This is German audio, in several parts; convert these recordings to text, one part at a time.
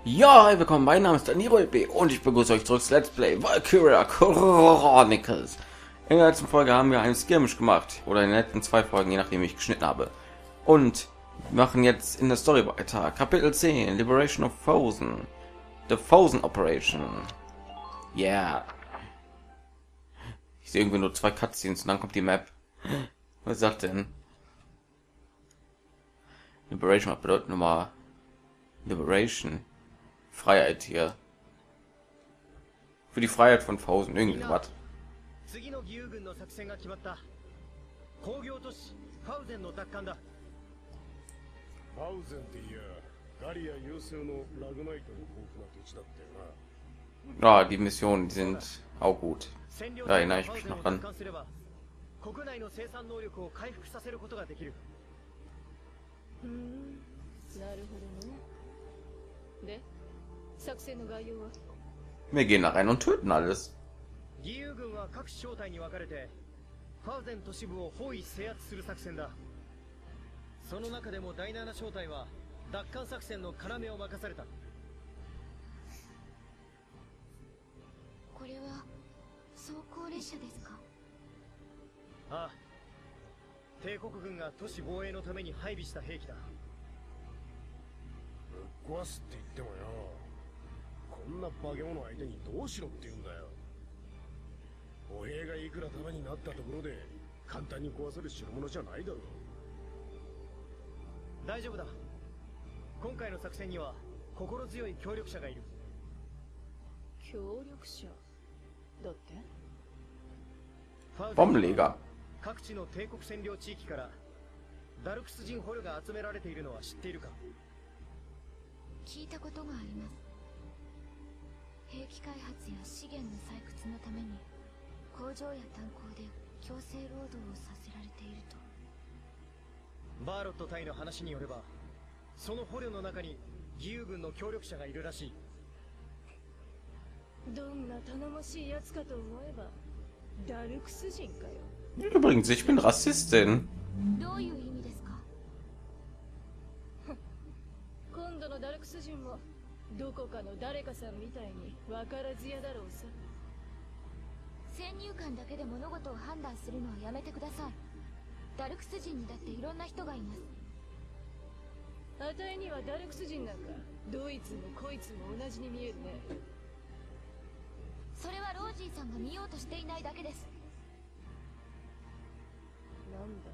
Ja, hi, willkommen, mein Name ist Danilo LB und ich begrüße euch zurück zu Let's Play Valkyria Chronicles. In der letzten Folge haben wir einen Skirmish gemacht, oder in den letzten zwei Folgen, je nachdem wie ich geschnitten habe. Und wir machen jetzt in der Story weiter. Kapitel 10, Liberation of Frozen. The Frozen Operation. Yeah. Ich sehe irgendwie nur zwei Cutscenes und dann kommt die Map. Was sagt denn? Liberation bedeutet nochmal Liberation. Freiheit hier. Für die Freiheit von Frozen, irgendwie was. 次の義勇軍の作戦が決まった。工業都市ファウゼンの奪還だ。 ファウゼンっていや、ガリア有数のラグナイトの豊富な土地だったよな。 Ja, die Missionen die sind auch gut. 占領 Da され erinnere た ich ファウ mich ゼン noch を奪 dran. 還すれば、国内の生産能力を回復させることができる。 なるほどね。で、作戦の概要は Wir gehen da rein und töten alles. 義勇軍は各小隊に分かれてファウゼン都市部を包囲制圧する作戦だ。その中でも第7小隊は奪還作戦の要を任された。 これは装甲列車ですか？ ああ、帝国軍が都市防衛のために配備した兵器だ。 ぶっ壊すって言ってもよ、こんな化け物相手にどうしろって言うんだよ。歩兵がいくら束になったところで簡単に壊せる代物じゃないだろう。 大丈夫だ。今回の作戦には心強い協力者がいる。 協力者だって？ ファウゼン Bombenleger. 各地の帝国占領地域からダルクス人捕虜が集められているのは知っているか？ 聞いたことがあります。兵器開発や資源の採掘のために工場や炭鉱で強制労働をさせられていると。 バーロット隊の話によれば、その捕虜の中に義勇軍の協力者がいるらしい。 どんな頼もしいやつかと思えばダルクス人かよ。 Übrigens, ich bin Rassistin. どういう意味ですか？今度のダルクス人もどこかの誰かさんみたいに分からずやだろうさ。先入観だけで物事を判断するのはやめてください。ダルクス人にだっていろんな人がいます。あたいにはダルクス人なんかどいつもこいつも同じに見えるね。それはロージーさんが見ようとしていないだけです。なんだ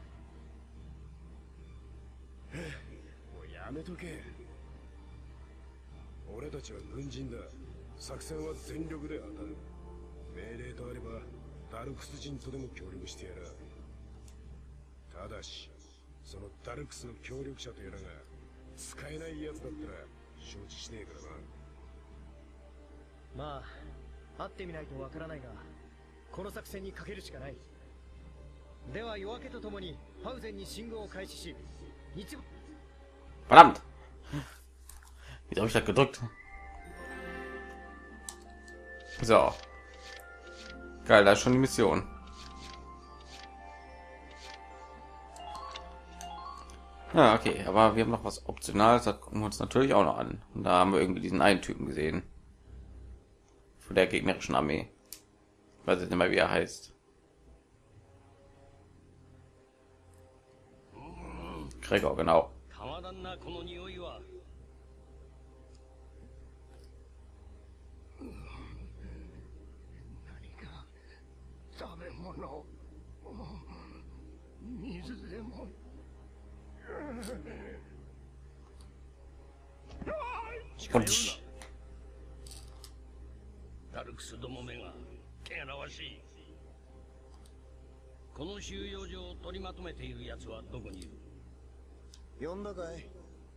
と？ もうやめとけ。俺たちは軍人だ。作戦は全力で当たる。命令とあればダルクス人とでも協力してやら。ただしそのダルクスの協力者とやらが使えないやつだったら承知しねえからな。 まあ会ってみないとわからないが、この作戦にかけるしかない。では夜明けとともにファウゼンに進軍を開始し、日 Verdammt! Wieso habe ich das gedrückt? So. Geil, da ist schon die Mission. Ja, okay, aber wir haben noch was Optionales, das gucken wir uns natürlich auch noch an. Und da haben wir irgendwie diesen einen Typen gesehen. Von der gegnerischen Armee. Ich weiß jetzt nicht mehr, wie er heißt. Gregor, genau. たまらんなこの匂いは。 何か食べ物、水でも。 Und ich, ダルクスどもめが汚らわしい。この収容所を取りまとめている奴はどこにいる？ 呼んだかい？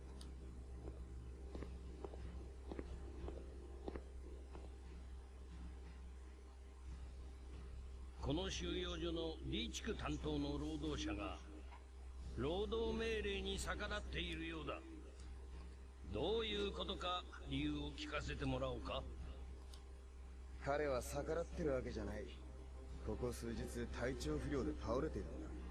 この収容所の D 地区担当の労働者が労働命令に逆らっているようだ。どういうことか理由を聞かせてもらおうか。 彼は逆らってるわけじゃない。ここ数日体調不良で倒れているんだ。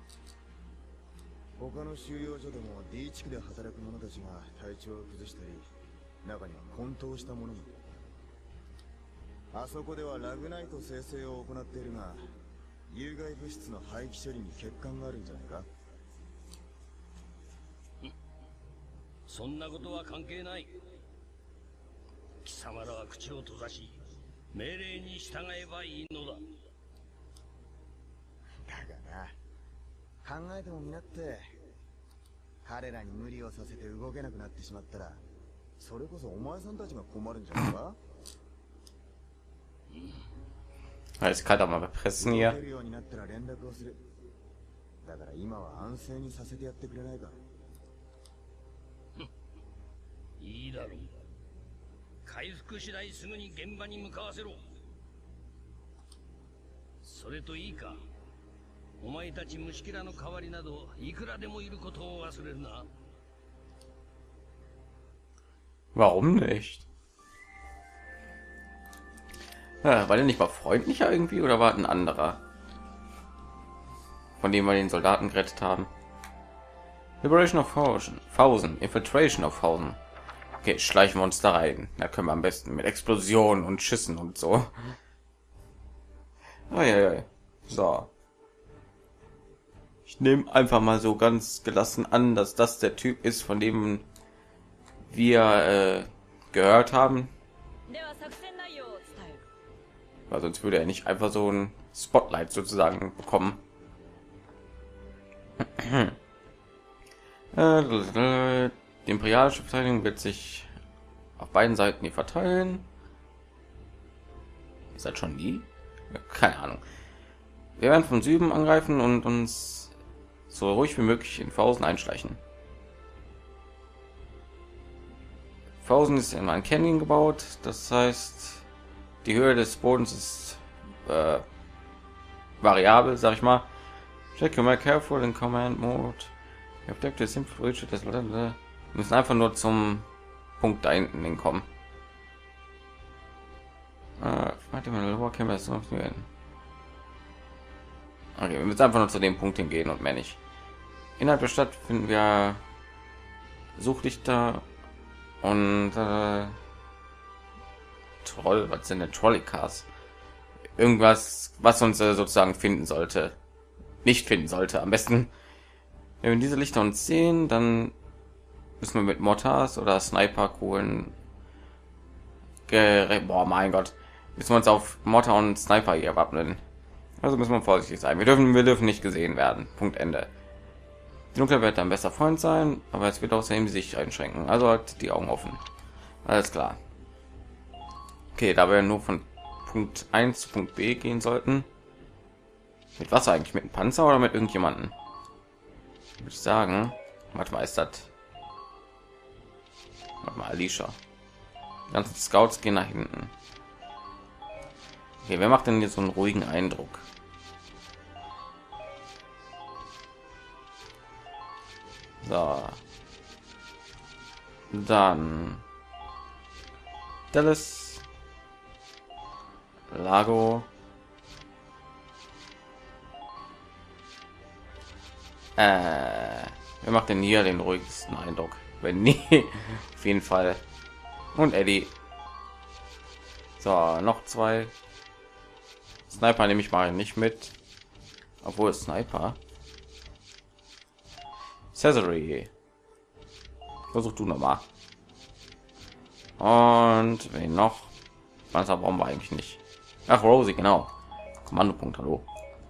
他の収容所でも D 地区で働く者たちが体調を崩したり、 中には混沌したものも。あそこではラグナイト生成を行っているが、有害物質の廃棄処理に欠陥があるんじゃないか。 そんなことは関係ない。貴様らは口を閉ざし、命令に従えばいいのだ。 だがな、考えてもみなって、彼らに無理をさせて動けなくなってしまったら、それこそお前さんたちが困るんじゃないか。 Ich kann doch mal bepressen hier. だから今は安静にさせてやってくれないか。 いいだろう。回復次第すぐに現場に向かわせろ。それといいか、お前たち虫キラの代わりなどいくらでもいることを忘れるな。 Warum nicht? Ja, war der nicht mal freundlicher irgendwie oder war ein anderer, von dem wir den Soldaten gerettet haben? Liberation of Fausen, Infiltration of Fausen. Okay, schleichen wir uns da rein. Da können wir am besten mit Explosionen und Schüssen und so. Oh, ja. So. Ich nehme einfach mal so ganz gelassen an, dass das der Typ ist, von dem wir gehört haben. Weil sonst würde er nicht einfach so ein Spotlight sozusagen bekommen. Die imperialische Verteidigung wird sich auf beiden Seiten hier verteilen. Ist das schon die? Keine Ahnung. Wir werden von Süden angreifen und uns so ruhig wie möglich in Fausen einschleichen. Fausen ist in ein Canyon gebaut, das heißt, die Höhe des Bodens ist variabel, sag ich mal. Check you mal careful in Command Mode. Wir müssen einfach nur zum Punkt da hinten hinkommen. Okay, wir müssen einfach nur zu dem Punkt hingehen und mehr nicht. Innerhalb der Stadt finden wir Suchlichter und Troll, was sind denn Trollicars? Irgendwas, was uns sozusagen finden sollte. Nicht finden sollte. Am besten, wenn wir diese Lichter uns sehen, dann müssen wir mit Mortars oder Sniperkugeln boah, mein Gott, müssen wir uns auf Mortar und Sniper hier wappnen. Also müssen wir vorsichtig sein. Wir dürfen nicht gesehen werden. Punkt Ende. Die Dunkle wird ein besser Freund sein, aber es wird außerdem die Sicht einschränken. Also halt die Augen offen. Alles klar. Okay, da wir nur von Punkt 1 zu Punkt B gehen sollten. Mit was eigentlich? Mit einem Panzer oder mit irgendjemanden? Würde ich sagen. Warte mal, ist das? Warte mal, Alicia. Die ganzen Scouts gehen nach hinten. Okay, wer macht denn jetzt so einen ruhigen Eindruck? So. Dann Dallas, Lago, wer macht denn hier den ruhigsten Eindruck? Wenn nie, auf jeden Fall. Und Eddie. So, noch zwei. Sniper nehme ich mal nicht mit, obwohl Sniper. Cesare, versuch du noch mal. Und wen noch? Panzer brauchen wir eigentlich nicht. Ach, Rosie, genau. Kommandopunkt, hallo.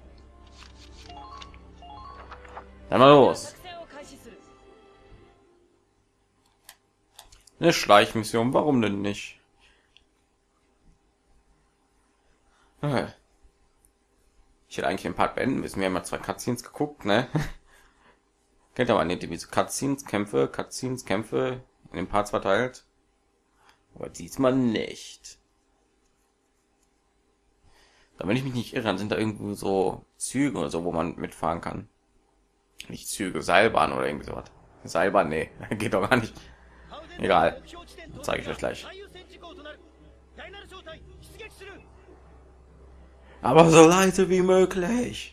Dann mal los. Eine Schleichmission, warum denn nicht? Ich hätte eigentlich ein Part beenden müssen. Wir haben ja 2 Cutscenes geguckt, ne? Kennt aber nicht diese Cutscenes, Kämpfe in den Parts verteilt. Aber diesmal nicht. Da, wenn ich mich nicht irre, dann sind da irgendwo so Züge oder so, wo man mitfahren kann. Nicht Züge, Seilbahn oder irgendwie sowas. Seilbahn, nee, geht doch gar nicht. Egal, zeige ich euch gleich. Aber so leise wie möglich.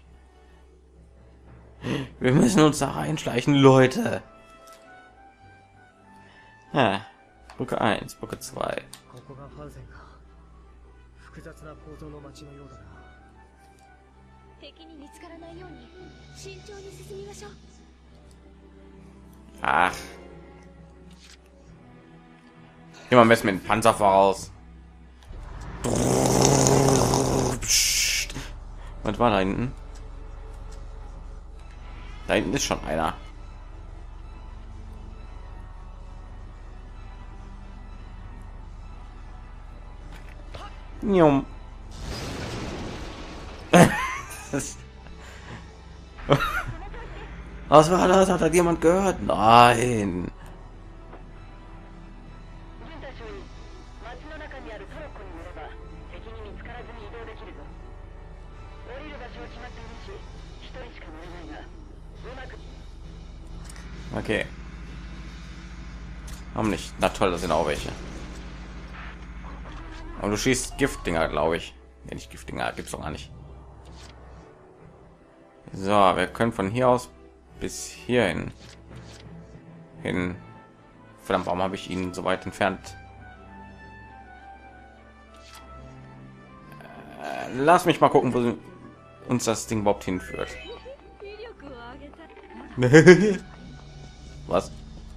Wir müssen uns da reinschleichen, Leute. Ja. Brücke 1, Brücke 2. ここがファウゼンか。複雑な構造の街のようだな。 敵に見つからないように慎重に進みましょう。 Ach. Immer am besten mit dem Panzer voraus. Was war da hinten? Da hinten ist schon einer. Njum. Was war das? Hat jemand gehört? Nein. Okay. Warum nicht? Na toll, das sind auch welche. Und du schießt Giftdinger, glaube ich. Ja, nicht Giftdinger, gibt's doch gar nicht. So, wir können von hier aus bis hierhin hin. Verdammt, warum habe ich ihn so weit entfernt? Lass mich mal gucken, wo uns das Ding überhaupt hinführt. Was?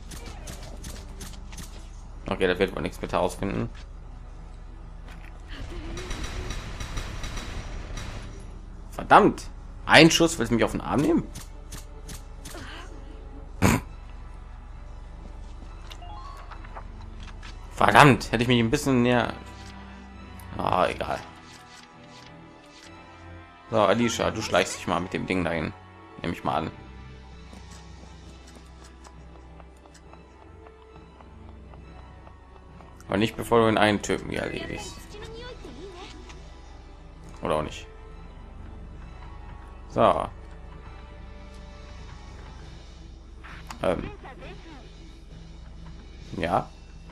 Okay, da wird wohl nichts mit herausfinden. Verdammt! Ein Schuss, willst du mich auf den Arm nehmen? Verdammt, hätte ich mich ein bisschen näher. Ah, egal. So, Alicia, du schleichst dich mal mit dem Ding dahin. Nehme ich mal an. Aber nicht bevor du in einen Typen hier erledigst. Oder auch nicht. So. Ja.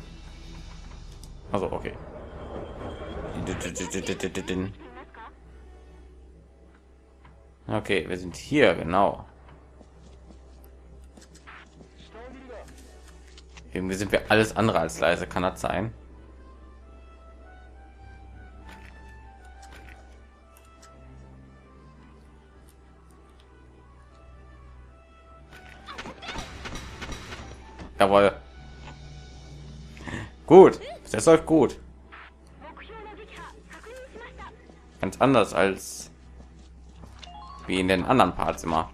Also okay. Okay, wir sind hier genau. Irgendwie sind wir alles andere als leise, kann das sein? Jawohl. Gut, das läuft gut. Ganz anders als wie in den anderen Parts immer.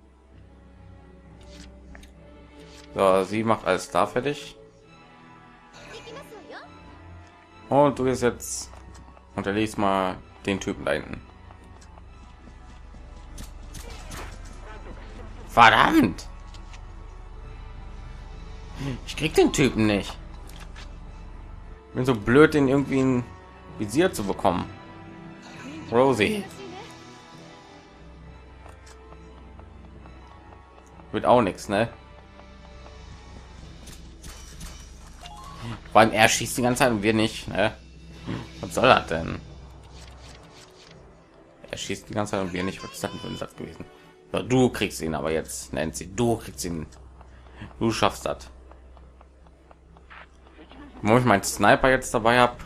So, sie macht alles da fertig. Und du bist jetzt unterlegst mal den Typen da hinten. Verdammt! Ich krieg den Typen nicht. Bin so blöd, den irgendwie ein Visier zu bekommen. Rosie wird auch nichts, ne? Vor allem er schießt die ganze Zeit und wir nicht, ne? Was soll das denn? Er schießt die ganze Zeit und wir nicht. Was ist das denn für ein Satz gewesen? So, du kriegst ihn aber jetzt, Nancy. Du kriegst ihn. Du schaffst das. Wo ich meinen Sniper jetzt dabei habe.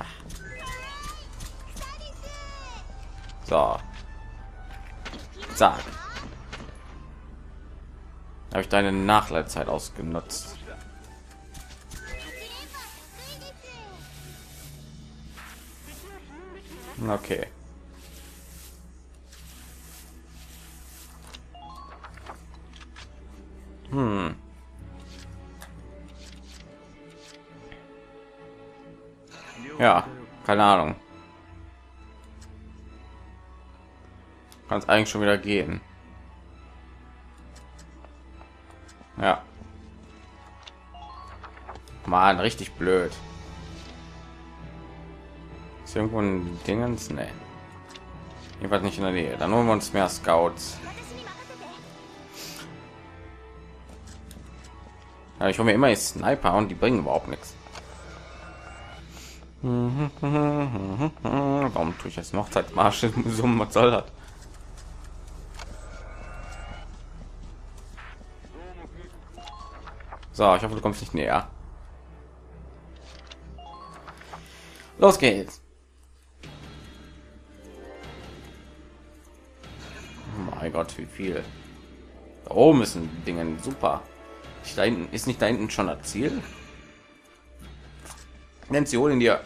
So. Sag. Habe ich deine Nachladezeit ausgenutzt. Okay. Ja, keine Ahnung. Kann es eigentlich schon wieder gehen. Ja. Mann, richtig blöd. Ist irgendwo ein Dingens? Nee. Jedenfalls nicht in der Nähe. Dann holen wir uns mehr Scouts. Ja, ich hole mir immer die Sniper und die bringen überhaupt nichts. Warum tue ich jetzt noch Zeitmarsch im Museum? Was soll das? So, ich hoffe, du kommst nicht näher. Los geht's. Oh mein Gott, wie viel. Da oben ist ein Ding, super. Da hinten ist nicht da hinten schon das Ziel. Nancy, hol ihn dir.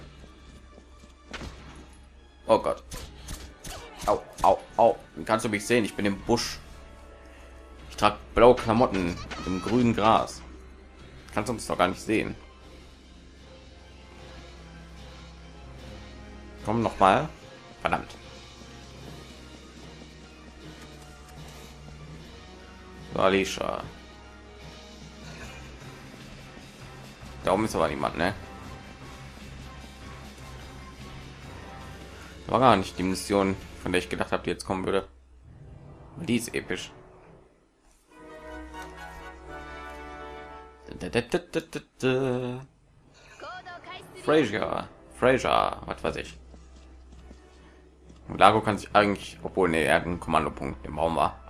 Oh Gott. Au, au, au. Wie kannst du mich sehen? Ich bin im Busch. Ich trage blaue Klamotten im grünen Gras. Kannst du uns doch gar nicht sehen. Komm noch mal. Verdammt. So, Alicia. Da oben ist aber niemand, ne? War gar nicht die Mission, von der ich gedacht habe, die jetzt kommen würde. Die ist episch. Fraser, was weiß ich. Lago kann sich eigentlich, obwohl ne, er hat einen Kommandopunkt im Baum war.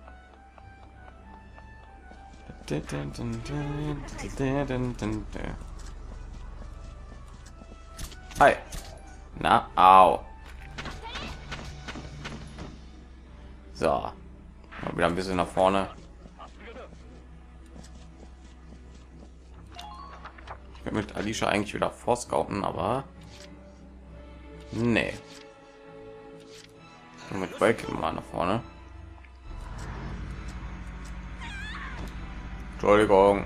Hi. Na, au. So, mal wieder ein bisschen nach vorne. Ich will mit Alicia eigentlich wieder vorscouten, aber nee. Mit Breaking mal nach vorne. Entschuldigung.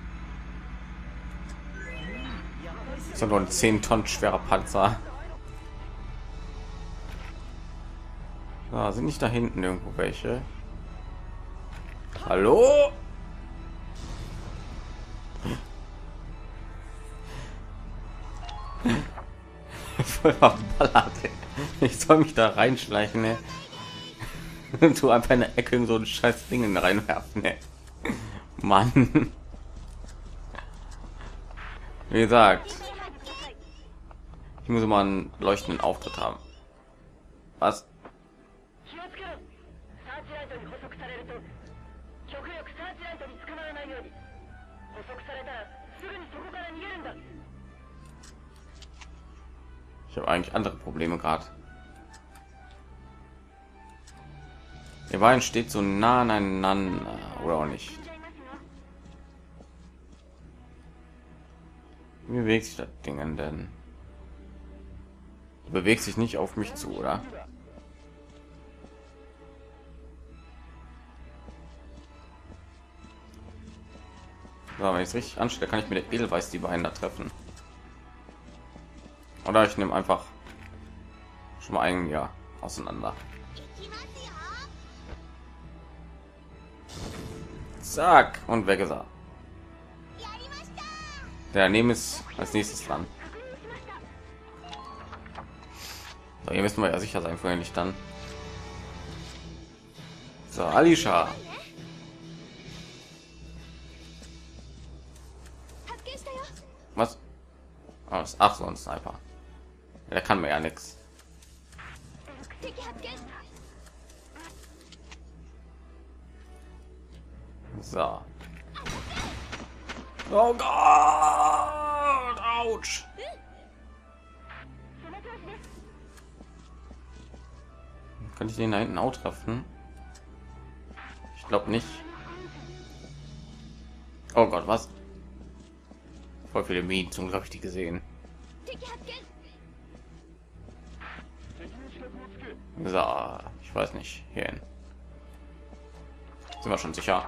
Das ist nur ein 10 Tonnen schwerer Panzer. Sind nicht da hinten irgendwo welche? Hallo? Voll verballert, ey. Ich soll mich da reinschleichen, ne? Du einfach in der Ecke in so ein scheiß Ding reinwerfen, ne? Mann. Wie gesagt, ich muss mal einen leuchtenden Auftritt haben. Was? Ich habe eigentlich andere Probleme gerade. Ihr beiden steht so nah aneinander, oder auch nicht? Wie bewegt sich das Ding denn? Bewegt sich nicht auf mich zu, oder? So, wenn ich es richtig anstelle, kann ich mit der Edelweiß die beiden da treffen. Oder ich nehme einfach schon mal ein Jahr auseinander. Zack, und weg ist er. Der Name ist als nächstes dran. So, hier müssen wir ja sicher sein, vorher nicht dann. So, Alicia. Was? Oh, ach, so ein Sniper. Ja, der kann mir ja nichts. So. Oh Gott! Autsch! Könnte ich den da hinten auch treffen? Ich glaube nicht. Oh Gott, was? Voll viele Minen, zum glaube ich die gesehen. So, ich weiß nicht. Hierhin. Sind wir schon sicher?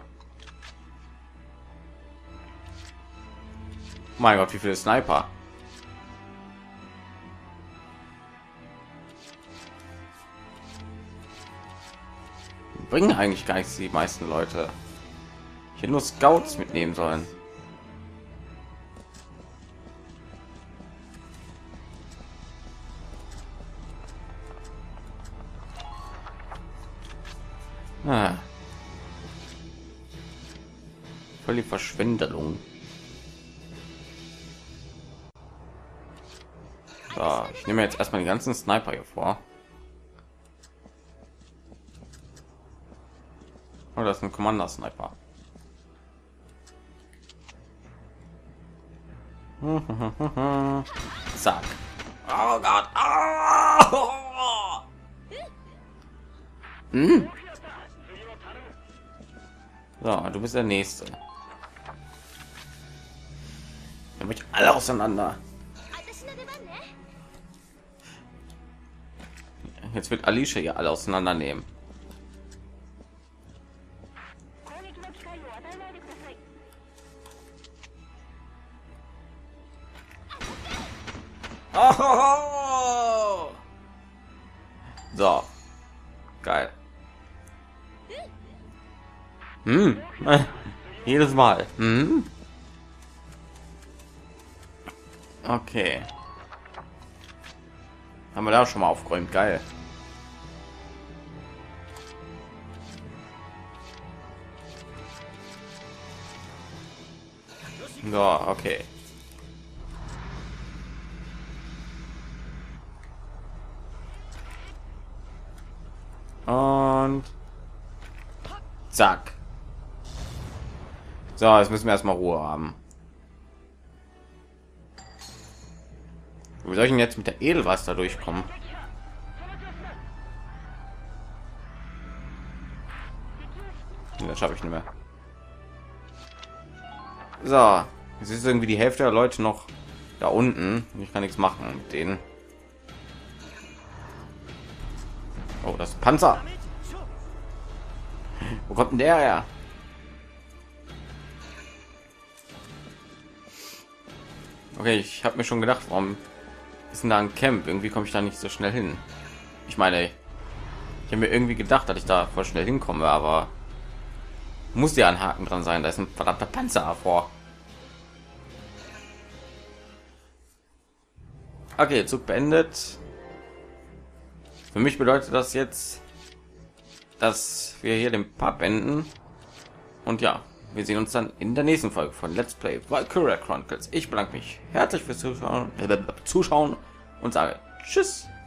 Mein Gott, wie viele Sniper! Bringen eigentlich gar nichts die meisten Leute. Ich hätte nur Scouts mitnehmen sollen. Ah. Voll die Verschwendung. So, ich nehme jetzt erstmal die ganzen Sniper hier vor. Oh, das ist ein Commander-Sniper. Zack. Oh Gott. Ah! Hm? So, du bist der Nächste. Dann mich alle auseinander. Jetzt wird Alicia hier alle auseinandernehmen. Oh! So, geil. Jedes Mal. Okay. Haben wir da schon mal aufgeräumt, geil. So, okay. Und zack. So, jetzt müssen wir erstmal Ruhe haben. Wie soll ich denn jetzt mit der Edelwasser durchkommen? Das schaffe ich nicht mehr. So, jetzt ist irgendwie die Hälfte der Leute noch da unten. Ich kann nichts machen mit denen. Oh, das ist Panzer. Wo kommt denn der her? Okay, ich habe mir schon gedacht, warum ist denn da ein Camp? Irgendwie komme ich da nicht so schnell hin. Ich meine, ich habe mir irgendwie gedacht, dass ich da voll schnell hinkomme, aber muss ja ein Haken dran sein. Da ist ein verdammter Panzer davor. Okay, Zug beendet. Für mich bedeutet das jetzt, dass wir hier den Part beenden. Und ja, wir sehen uns dann in der nächsten Folge von Let's Play Valkyria Chronicles. Ich bedanke mich herzlich fürs Zuschauen und sage Tschüss.